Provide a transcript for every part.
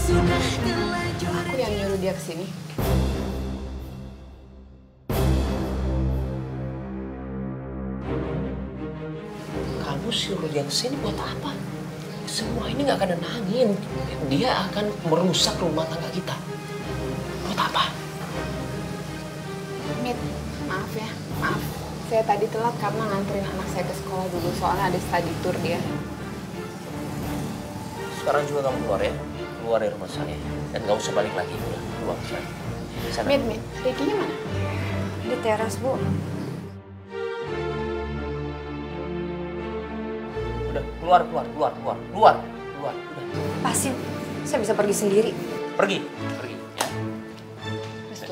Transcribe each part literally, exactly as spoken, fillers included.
Aku yang nyuruh dia kesini. Kamu suruh dia kesini buat apa? Semua ini nggak akan nenangin. Dia akan merusak rumah tangga kita. Buat apa? Mit, maaf ya, maaf. Saya tadi telat karena nganterin anak saya ke sekolah dulu, soalnya ada study tour dia. Sekarang juga kamu keluar ya, keluar dari rumah saya. Dan nggak usah balik lagi, udah keluar saya. Sana. Mit, Mit, Rikinya mana? Di teras, Bu. Udah, keluar, keluar, keluar, keluar, keluar, keluar, udah. Pasin, saya bisa pergi sendiri. Pergi, pergi, ya. Restu.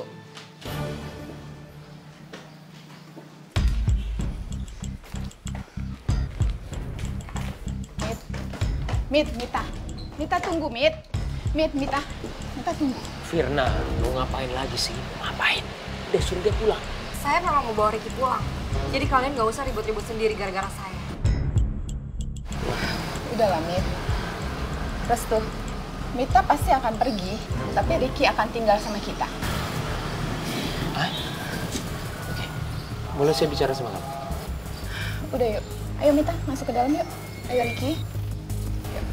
Mit, Mit, Mita. Mita tunggu, Mit. Mit, Mita. Mita tunggu. Firna, lu ngapain lagi sih? Ngapain? Udah suruh dia pulang. Saya memang mau bawa Ricky pulang. Jadi kalian gak usah ribut-ribut sendiri gara-gara saya. Udahlah, Mit. Restu, Mita pasti akan pergi, tapi Ricky akan tinggal sama kita. Hah? Oke, boleh saya bicara sama kamu? Udah yuk. Ayo Mita, masuk ke dalam yuk. Ayo Ricky. Yuk.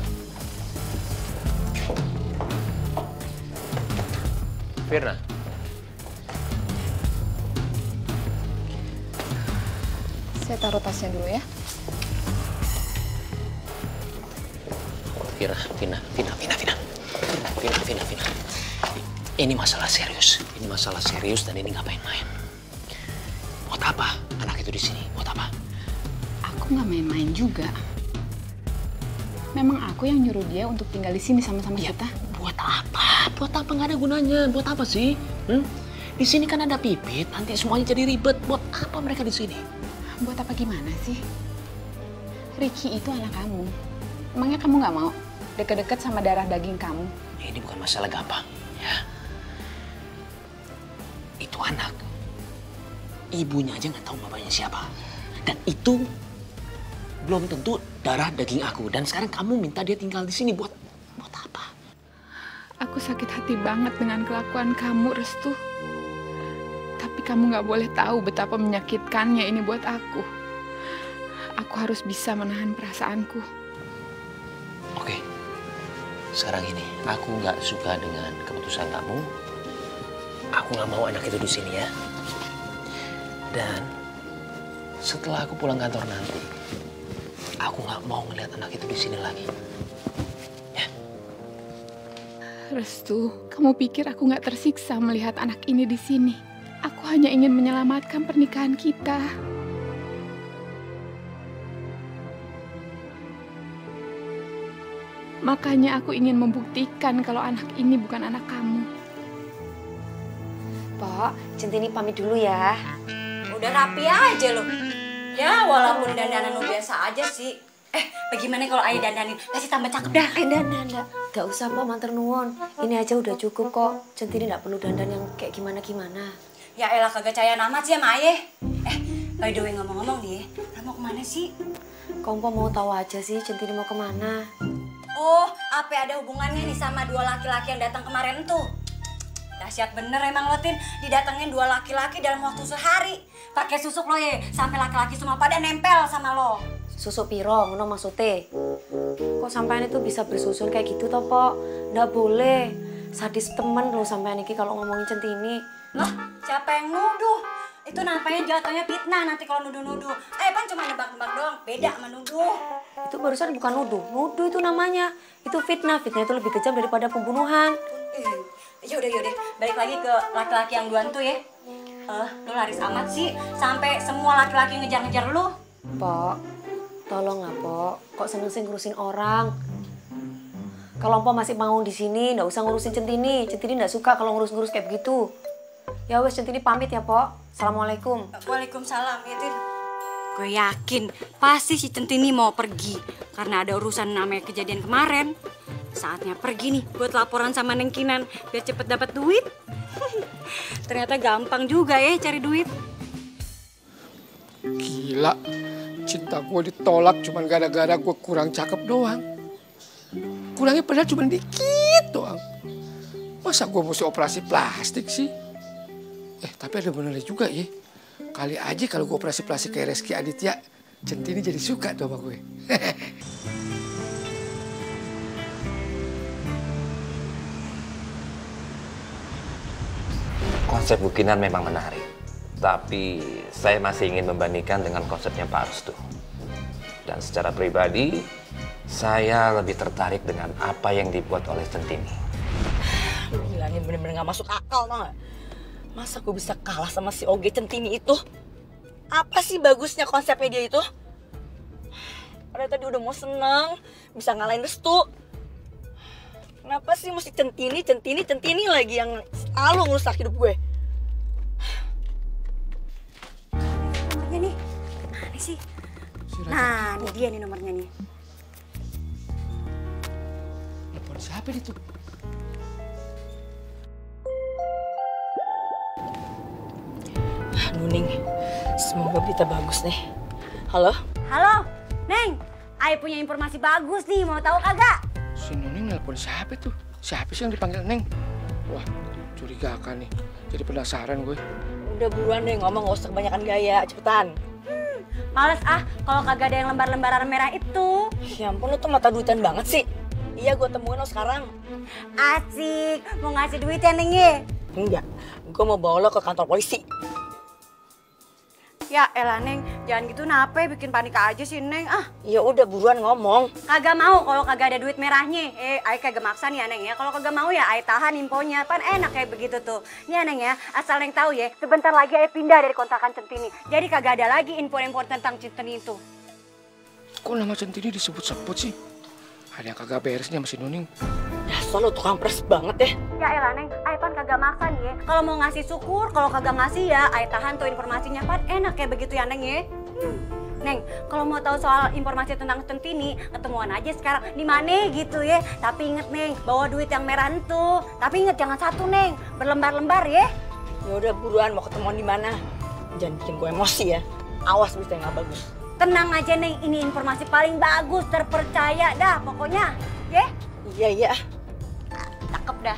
Firna. Saya taruh tasnya dulu ya. Firna, Firna, Firna, Firna, Firna. Firna, Firna, Firna. Ini masalah serius. Ini masalah serius dan ini nggak main-main. Buat apa anak itu di sini? Buat apa? Aku nggak main-main juga. Memang aku yang nyuruh dia untuk tinggal di sini sama-sama Ya, kita. buat apa? Buat apa nggak ada gunanya? Buat apa sih? Hmm? Di sini kan ada Pipit, nanti semuanya jadi ribet. Buat apa mereka di sini? Buat apa gimana sih? Ricky itu anak kamu. Emangnya kamu nggak mau deket-deket sama darah daging kamu? Ini bukan masalah gampang, ya. Itu anak. Ibunya aja nggak tahu bapaknya siapa. Dan itu belum tentu darah daging aku. Dan sekarang kamu minta dia tinggal di sini buat buat apa? Aku sakit hati banget dengan kelakuan kamu, Restu. Tapi kamu nggak boleh tahu betapa menyakitkannya ini buat aku. Aku harus bisa menahan perasaanku. Oke, sekarang ini aku nggak suka dengan keputusan kamu. Aku nggak mau anak itu di sini ya. Dan setelah aku pulang kantor nanti, aku nggak mau ngelihat anak itu di sini lagi. Ya. Restu, kamu pikir aku nggak tersiksa melihat anak ini di sini? Aku hanya ingin menyelamatkan pernikahan kita. Makanya aku ingin membuktikan kalau anak ini bukan anak kamu. Pak, Centini pamit dulu ya. Udah rapi aja lo. Ya walaupun dandanan lo biasa aja sih. Eh bagaimana kalau Ayah dandanin? Kasih tambah cakep dah. Eh, dandan, dandan. Gak usah, Pak, manter nuwun. Ini aja udah cukup kok. Centini gak perlu dandan yang kayak gimana-gimana. Ya elah kagak cayan amat sih sama Ayah. Eh by the way ngomong-ngomong nih, lo mau kemana sih? Kompo mau tahu aja sih Centini mau kemana. Oh, apa ada hubungannya nih sama dua laki-laki yang datang kemarin tuh? Dahsyat bener emang lo, Tin. Didatengin dua laki-laki dalam waktu sehari. Pakai susuk lo ya, sampai laki-laki semua pada nempel sama lo. Susuk piro, ngono maksudnya? Kok sampean itu bisa bersusun kayak gitu toh, Pok? Nggak boleh. Sadis temen lo sampean iki kalau ngomongin Centini. Loh, siapa yang nuduh? Itu namanya jatuhnya fitnah nanti kalau nuduh-nuduh. Eh, kan cuma nebak-nebak doang, beda sama nuduh. Itu barusan bukan nuduh, nuduh itu namanya. Itu fitnah, fitnah itu lebih kejam daripada pembunuhan. Eh, yaudah, yaudah, balik lagi ke laki-laki yang duluan tuh ya. Eh, lu laris amat sih, sampai semua laki-laki ngejar-ngejar lu. Pok, tolong lah, Pok. Kok seneng-seneng ngurusin orang? Kalau Pok masih mau di sini, nggak usah ngurusin Centini. Centini nggak suka kalau ngurus-ngurus kayak begitu. Ya wes, Centini pamit ya, Pok. Assalamualaikum. Waalaikumsalam, ya Tin. Gue yakin pasti si Centini mau pergi karena ada urusan namanya kejadian kemarin. Saatnya pergi nih buat laporan sama Neng Kinan biar cepet dapat duit. Ternyata gampang juga ya cari duit. Gila, cinta gue ditolak cuma gara-gara gue kurang cakep doang. Kurangnya padahal cuma dikit doang. Masa gue mesti operasi plastik sih? Eh, tapi ada benernya juga ya. Kali aja kalau gue operasi plastik kayak Reski Aditya, Centini jadi suka tuh sama gue. Konsep Bu Kinar memang menarik. Tapi saya masih ingin membandingkan dengan konsepnya Pak Restu. Dan secara pribadi, saya lebih tertarik dengan apa yang dibuat oleh Centini. Gila, ini bener-bener gak masuk akal, tau gak? Masa gue bisa kalah sama si Oge Centini itu? Apa sih bagusnya konsepnya dia itu? Padahal tadi udah mau seneng, bisa ngalahin Restu. Kenapa sih mesti Centini, Centini, Centini lagi yang selalu ngerusak hidup gue? Nomornya nih, mana sih? Nah, ini dia nih nomornya nih. Telepon siapa itu? Nuning, semoga berita bagus nih. Halo? Halo, Neng. Ay punya informasi bagus nih, mau tahu kagak? Si Nuning nelpon siapa tuh? Siapa sih yang dipanggil Neng? Wah, curigakan nih. Jadi penasaran gue. Udah buruan deh ngomong, gak usah kebanyakan gaya, cepetan. Hmm, males ah kalau kagak ada yang lembar-lembaran merah itu. Ya ampun, lu tuh mata duitan banget sih. Iya, gue temuin lo sekarang. Asik, mau ngasih duit ya Neng ya? Enggak, gue mau bawa lo ke kantor polisi. Ya elah Neng, jangan gitu nape, bikin panik aja sih Neng. Ah, Ya udah buruan ngomong. kagak mau kalau kagak ada duit merahnya. Eh, ay kagak maksa nih ya Neng ya. Kalau kagak mau ya ay tahan infonya. Pan enak kayak begitu tuh. Nih ya Neng ya, asal Neng tahu ya, sebentar lagi ay pindah dari kontrakan Centini. Jadi kagak ada lagi info-info tentang Centini itu. Kok nama Centini disebut-sebut sih? Ada yang kagak beres nih sama si Nuning. Dasar lo tukang pres banget ya. Ya elah Neng, ay pan kagak maksa nih ya. Kalau mau ngasih syukur, kalau kagak ngasih ya ay tahan tuh informasinya. Pan enak kayak begitu ya Neng ya. Hmm. Neng, kalau mau tahu soal informasi tentang Centini, ketemuan aja sekarang di mana gitu ya. Tapi inget Neng, bawa duit yang merah itu. Tapi inget jangan satu Neng, berlembar-lembar ya. Ya udah buruan, mau ketemuan di mana? Jangan bikin gue emosi ya. Awas bisa yang gak bagus. Tenang aja Neng, ini informasi paling bagus, terpercaya dah pokoknya. Ya? Iya, iya. Cakep dah.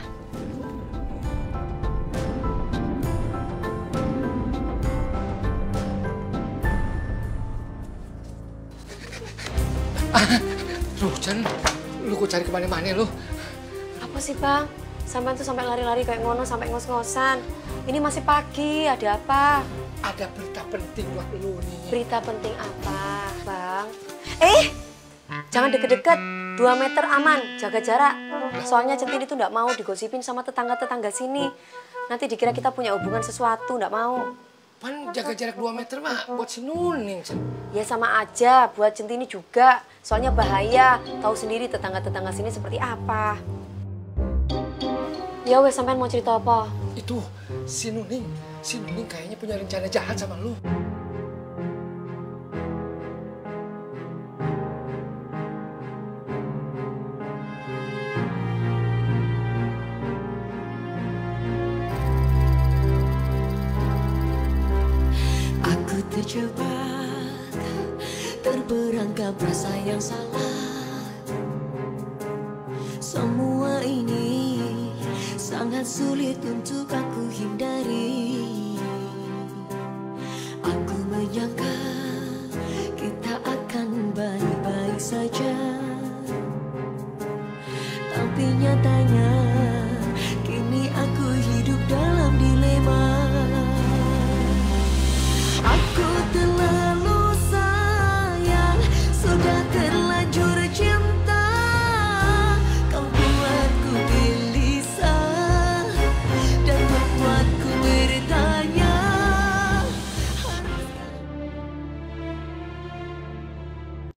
Loh, Chan, lu kok cari kemana-mana lu? Apa sih Bang? Sampai tuh sampai lari-lari kayak ngono, sampai ngos-ngosan. Ini masih pagi, ada apa? Ada berita penting buat lu nih. Berita penting apa, Bang? Eh, jangan deket-deket. Dua meter aman, jaga jarak. Soalnya Centini tuh nggak mau digosipin sama tetangga-tetangga sini. Nanti dikira kita punya hubungan sesuatu, nggak mau. Pan jaga jarak dua meter mah buat si Nuning, Chan. Ya sama aja, buat Centini juga. Soalnya bahaya, tahu sendiri tetangga-tetangga sini seperti apa. Ya wes, sampean mau cerita apa? Itu, si Nuning. Si Nuning kayaknya punya rencana jahat sama lu. Aku terjebak, terperangkap rasa yang salah. Semua ini sangat sulit untuk aku hindari. Aku menyangka kita akan baik-baik saja, tapi nyatanya kini aku hidup dalam dilema. Aku